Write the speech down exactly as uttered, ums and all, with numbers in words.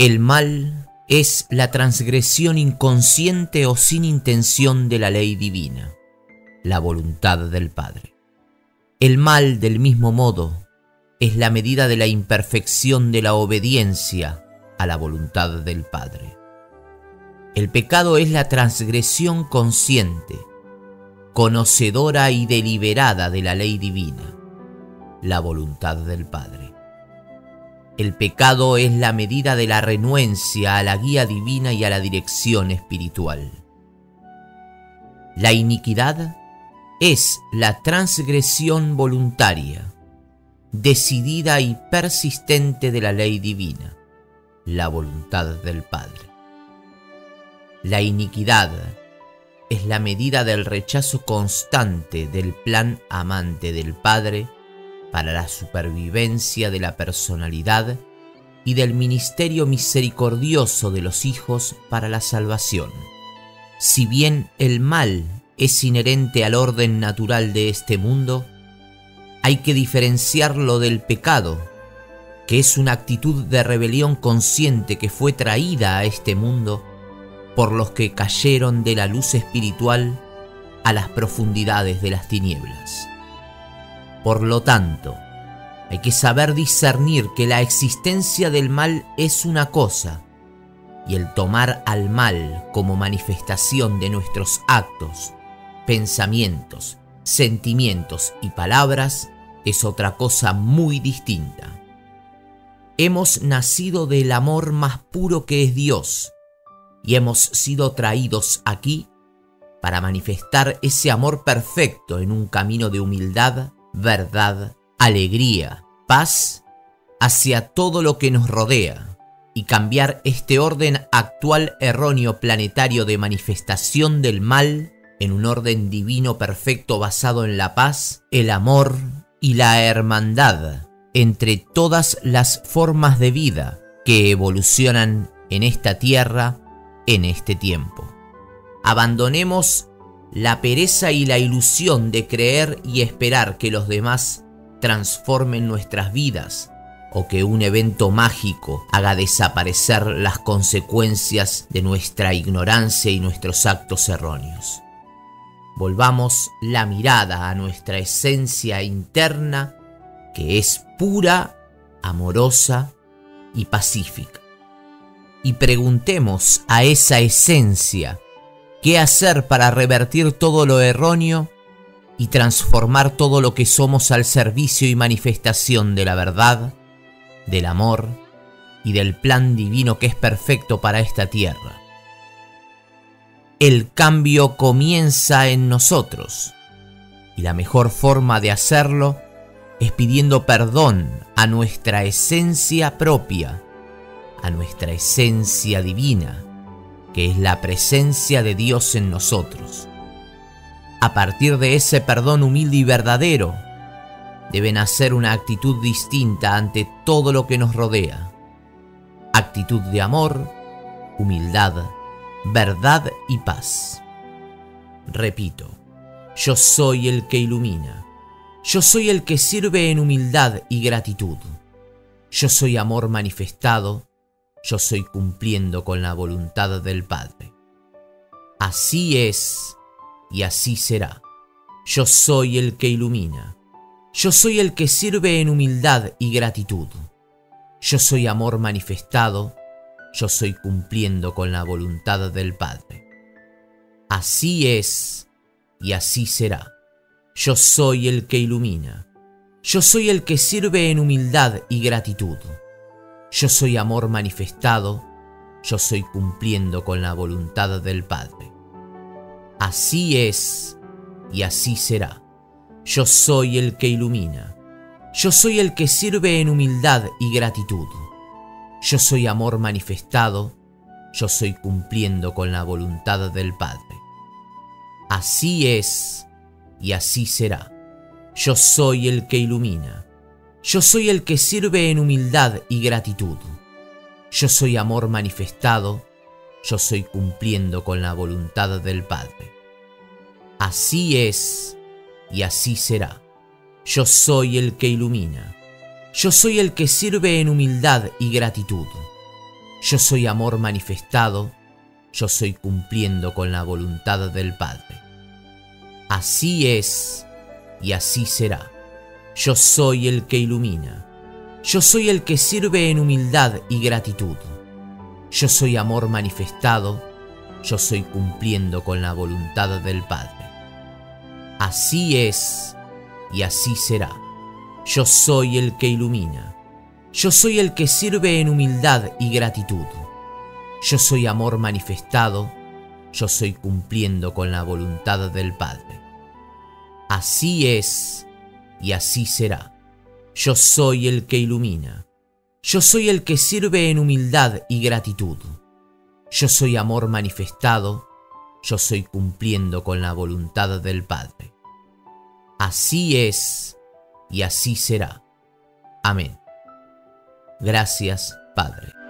El mal es la transgresión inconsciente o sin intención de la ley divina, la voluntad del Padre. El mal, del mismo modo, es la medida de la imperfección de la obediencia a la voluntad del Padre. El pecado es la transgresión consciente, conocedora y deliberada de la ley divina, la voluntad del Padre. El pecado es la medida de la renuencia a la guía divina y a la dirección espiritual. La iniquidad es la transgresión voluntaria, decidida y persistente de la ley divina, la voluntad del Padre. La iniquidad es la medida del rechazo constante del plan amante del Padre para la supervivencia de la personalidad y del ministerio misericordioso de los hijos para la salvación. Si bien el mal es inherente al orden natural de este mundo, hay que diferenciarlo del pecado, que es una actitud de rebelión consciente que fue traída a este mundo por los que cayeron de la luz espiritual a las profundidades de las tinieblas. Por lo tanto, hay que saber discernir que la existencia del mal es una cosa, y el tomar al mal como manifestación de nuestros actos, pensamientos, sentimientos y palabras es otra cosa muy distinta. Hemos nacido del amor más puro que es Dios, y hemos sido traídos aquí para manifestar ese amor perfecto en un camino de humildad, verdad, alegría, paz hacia todo lo que nos rodea y cambiar este orden actual erróneo planetario de manifestación del mal en un orden divino perfecto basado en la paz, el amor y la hermandad entre todas las formas de vida que evolucionan en esta tierra en este tiempo. Abandonemos la pereza y la ilusión de creer y esperar que los demás transformen nuestras vidas o que un evento mágico haga desaparecer las consecuencias de nuestra ignorancia y nuestros actos erróneos. Volvamos la mirada a nuestra esencia interna, que es pura, amorosa y pacífica. Y preguntemos a esa esencia qué hacer para revertir todo lo erróneo y transformar todo lo que somos al servicio y manifestación de la verdad, del amor y del plan divino que es perfecto para esta tierra. El cambio comienza en nosotros, y la mejor forma de hacerlo es pidiendo perdón a nuestra esencia propia, a nuestra esencia divina, que es la presencia de Dios en nosotros. A partir de ese perdón humilde y verdadero, debe nacer una actitud distinta ante todo lo que nos rodea. Actitud de amor, humildad, verdad y paz. Repito, yo soy el que ilumina. Yo soy el que sirve en humildad y gratitud. Yo soy amor manifestado. Yo soy cumpliendo con la voluntad del Padre. Así es y así será. Yo soy el que ilumina. Yo soy el que sirve en humildad y gratitud. Yo soy amor manifestado. Yo soy cumpliendo con la voluntad del Padre. Así es y así será. Yo soy el que ilumina. Yo soy el que sirve en humildad y gratitud. Yo soy amor manifestado. Yo soy cumpliendo con la voluntad del Padre. Así es y así será. Yo soy el que ilumina. Yo soy el que sirve en humildad y gratitud. Yo soy amor manifestado. Yo soy cumpliendo con la voluntad del Padre. Así es y así será. Yo soy el que ilumina. Yo soy el que sirve en humildad y gratitud. Yo soy amor manifestado. Yo soy cumpliendo con la voluntad del Padre. Así es y así será. Yo soy el que ilumina. Yo soy el que sirve en humildad y gratitud. Yo soy amor manifestado, yo soy cumpliendo con la voluntad del Padre. Así es y así será. Yo soy el que ilumina. Yo soy el que sirve en humildad y gratitud. Yo soy amor manifestado, yo soy cumpliendo con la voluntad del Padre. Así es y así será. Yo soy el que ilumina. Yo soy el que sirve en humildad y gratitud. Yo soy amor manifestado, yo soy cumpliendo con la voluntad del Padre. Así es y así será. Yo soy el que ilumina. Yo soy el que sirve en humildad y gratitud. Yo soy amor manifestado, yo soy cumpliendo con la voluntad del Padre. Así es y así será. Amén. Gracias, Padre.